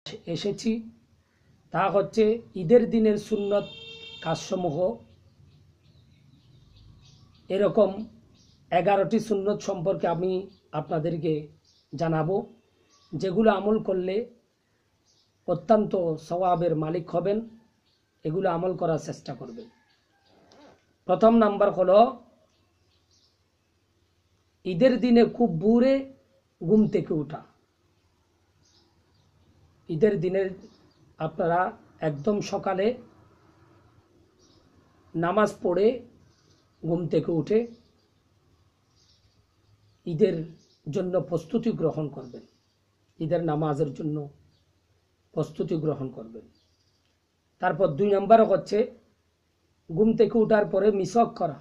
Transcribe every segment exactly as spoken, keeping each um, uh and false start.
এসেছি তা হচ্ছে ঈদের দিনের সুন্নত কাজসমূহ। এরকম এগারোটি সুন্নত সম্পর্কে আমি আপনাদেরকে জানাবো, যেগুলো আমল করলে অত্যন্ত সওয়াবের মালিক হবেন। এগুলো আমল করার চেষ্টা করবেন। প্রথম নাম্বার হলো ঈদের দিনে খুব ভোরে ঘুম থেকে ওঠা। ঈদের দিনের আপনারা একদম সকালে নামাজ পড়ে ঘুম থেকে উঠে ঈদের জন্য প্রস্তুতি গ্রহণ করবেন। ঈদের নামাজের জন্য প্রস্তুতি গ্রহণ করবেন। তারপর দুই নম্বর হচ্ছে ঘুম থেকে ওঠার পরে মিসক করা।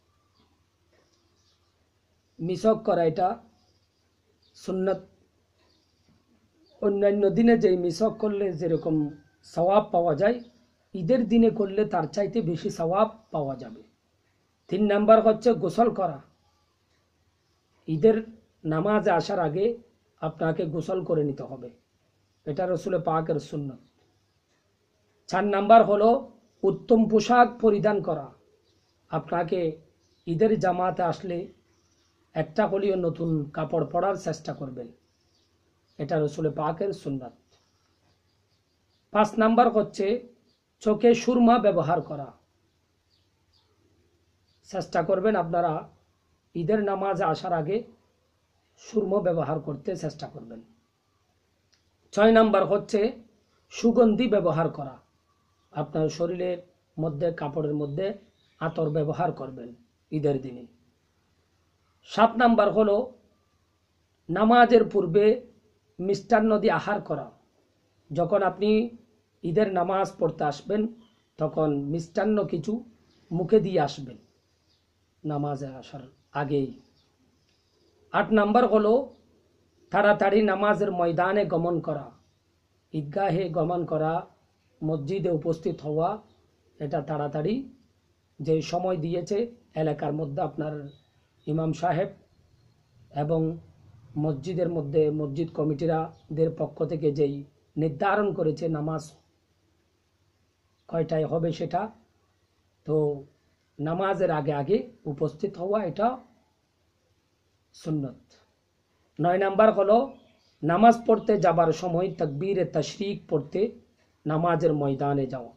মিসক করা এটা সুন্নত। অন্যান্য দিনে যেই মিসক করলে যেরকম সওয়াব পাওয়া যায়, ঈদের দিনে করলে তার চাইতে বেশি সওয়াব পাওয়া যাবে। তিন নাম্বার হচ্ছে গোসল করা। ঈদের নামাজে আসার আগে আপনাকে গোসল করে নিতে হবে, এটা রসুল পাকের সুন্নত। চার নাম্বার হলো উত্তম পোশাক পরিধান করা। আপনাকে ঈদের জামাতে আসলে একটা হলেও নতুন কাপড় পরার চেষ্টা করবেন, এটা রসুল পাকের সুন্নত। পাঁচ নাম্বার হচ্ছে চোখে সুরমা ব্যবহার করা। চেষ্টা করবেন আপনারা ঈদের নামাজে আসার আগে সুরমা ব্যবহার করতে চেষ্টা করবেন। ছয় নাম্বার হচ্ছে সুগন্ধি ব্যবহার করা। আপনার শরীরের মধ্যে কাপড়ের মধ্যে আতর ব্যবহার করবেন ঈদের দিনে। সাত নাম্বার হলো নামাজের পূর্বে মিষ্টান্ন দিয়ে আহার করা। যখন আপনি ঈদের নামাজ পড়তে আসবেন তখন মিষ্টান্ন কিছু মুখে দিয়ে আসবেন নামাজে আসার আগেই। আট নাম্বার হলো তাড়াতাড়ি নামাজের ময়দানে গমন করা। ঈদগাহে গমন করা, মসজিদে উপস্থিত হওয়া, এটা তাড়াতাড়ি যে সময় দিয়েছে এলাকার মধ্যে আপনার ইমাম সাহেব এবং মসজিদের মধ্যে মসজিদ কমিটিরাদের পক্ষ থেকে যেই নির্ধারণ করেছে নামাজ কয়টায় হবে সেটা, তো নামাজের আগে আগে উপস্থিত হওয়া এটা সুন্নত। নয় নাম্বার হলো নামাজ পড়তে যাবার সময় তাকবীরে তাশরিক পড়তে নামাজের ময়দানে যাওয়া।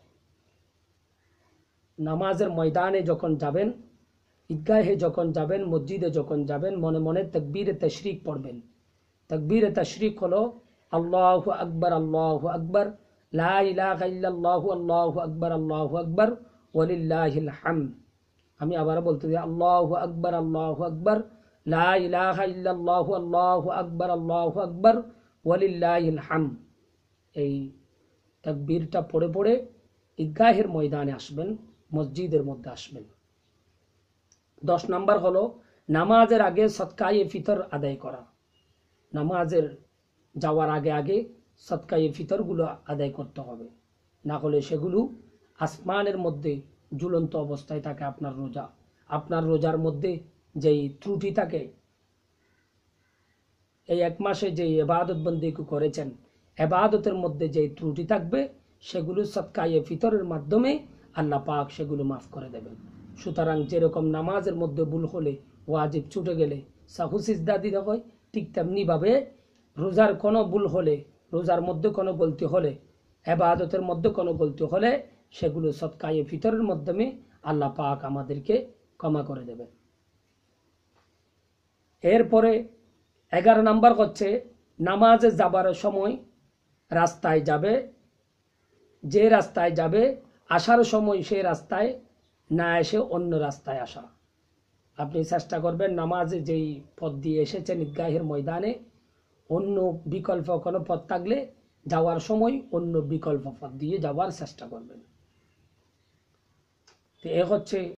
নামাজের ময়দানে যখন যাবেন, ঈদগাহে যখন যাবেন, মসজিদে যখন যাবেন, মনে মনে তাকবীরে তাশরিক পড়বেন। তাকবীরে তাশরিক হলো আল্লাহু আকবার, আল্লাহু আকবার, লা ইলাহা ইল্লাল্লাহু, আল্লাহু আকবার, আল্লাহু আকবার, ওয়ালিল্লাহিল হামদ। আমি আবার বলতে দিই আল্লাহু আকবার, আল্লাহু আকবার, লা ইলাহা ইল্লাল্লাহু, আল্লাহু আকবার, আল্লাহু আকবার, ওয়ালিল্লাহিল হামদ। এই তাকবীরটা পড়ে পড়ে ঈদগাহের ময়দানে আসবেন, মসজিদের মধ্যে আসবেন। দশ নাম্বার হলো নামাজের আগে সদকায়ে ফিতর আদায় করা। নামাজের যাওয়ার আগে আগে সদকায়ে ফিতরগুলো আদায় করতে হবে, না হলে সেগুলো আসমানের মধ্যে ঝুলন্ত অবস্থায় থাকে। আপনার রোজা আপনার রোজার মধ্যে যেই ত্রুটি থাকে, এই এক মাসে যে ইবাদত বন্দি করেছেন, ইবাদতের মধ্যে যেই ত্রুটি থাকবে সেগুলো সদকায়ে ফিতরের মাধ্যমে আল্লাহ পাক সেগুলো মাফ করে দেবেন। সুতরাং যেরকম নামাজের মধ্যে ভুল হলে, ওয়াজিব ছুটে গেলে সাহু সিজদা দিতে হয়, ঠিক তেমনিভাবে রোজার কোনো ভুল হলে, রোজার মধ্যে কোনো গলতি হলে, ইবাদতের মধ্যে কোনো গলতি হলে সেগুলো সদকায়ে ফিতরের মাধ্যমে আল্লাহ পাক আমাদেরকে ক্ষমা করে দেবেন। এরপরে এগারো নাম্বার হচ্ছে নামাজে যাবার সময় রাস্তায় যাবে, যে রাস্তায় যাবে আসার সময় সেই রাস্তায় না এসে অন্য রাস্তায় আসা। আপনি চেষ্টা করবেন নামাজে যেই পথ দিয়ে এসেছেন ঈদগাহের ময়দানে, অন্য বিকল্প কোনো পথ থাকলে যাওয়ার সময় অন্য বিকল্প পথ দিয়ে যাওয়ার চেষ্টা করবেন। তো এ হচ্ছে